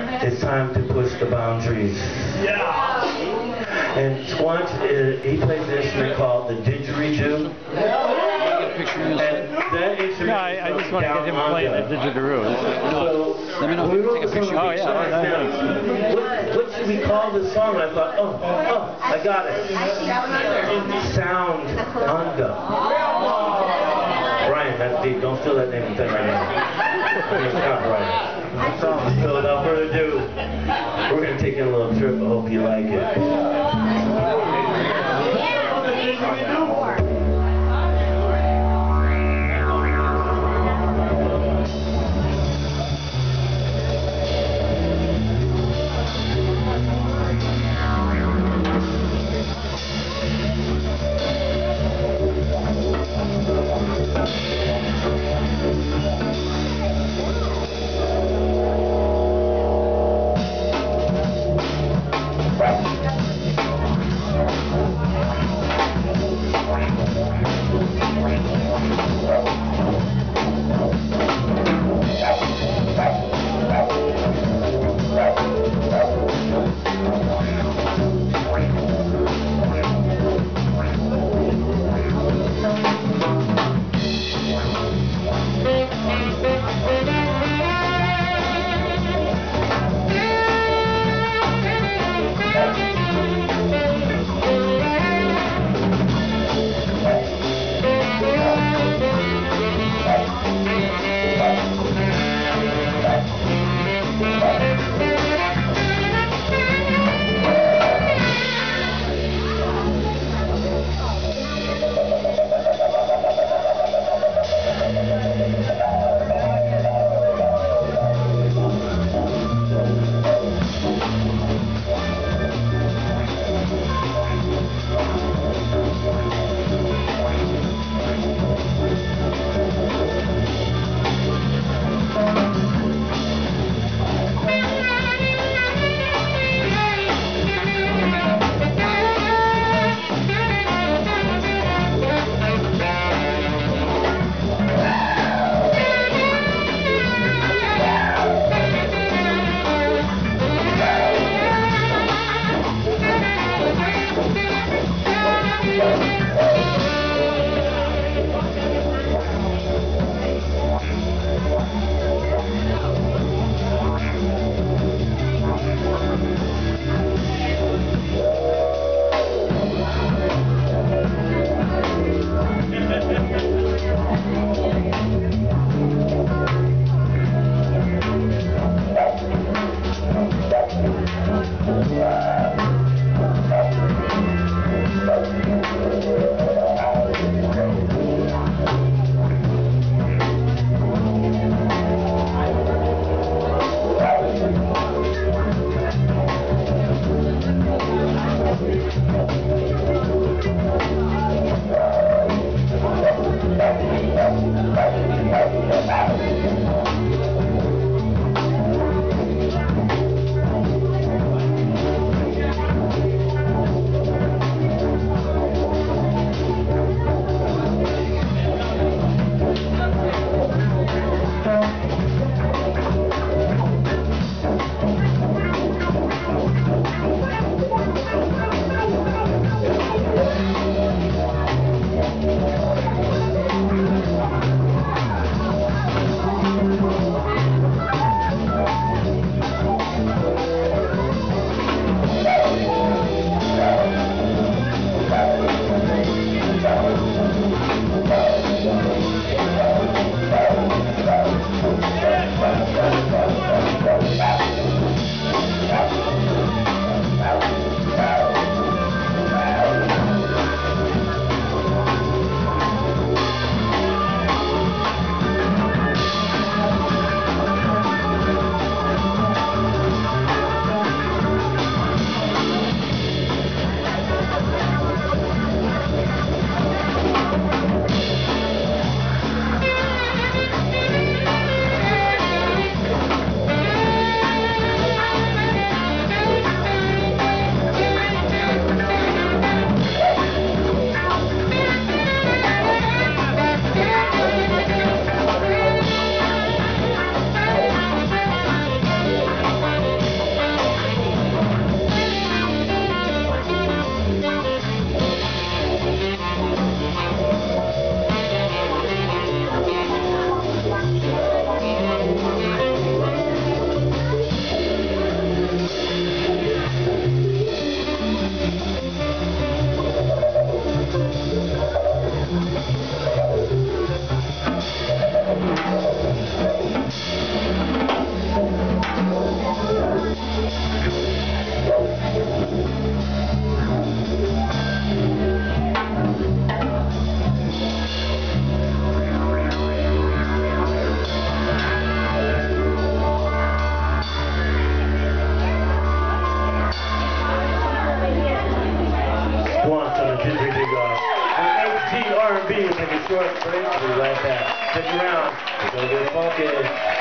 It's time to push the boundaries. Yeah. And Squantch, he plays an instrument called the Didgeridoo. And that instrument I just want to get him playing the Didgeridoo. Let me know if you can take a picture. Oh, yeah. What should we call this song? I thought, I got it. Sound Under. Brian, that's deep. Don't steal that name and right now. It's not Brian. So without further ado, we're going to take a little trip. I hope you like it. Right. short break. We'll be right back. Stick around. We're going to get funky.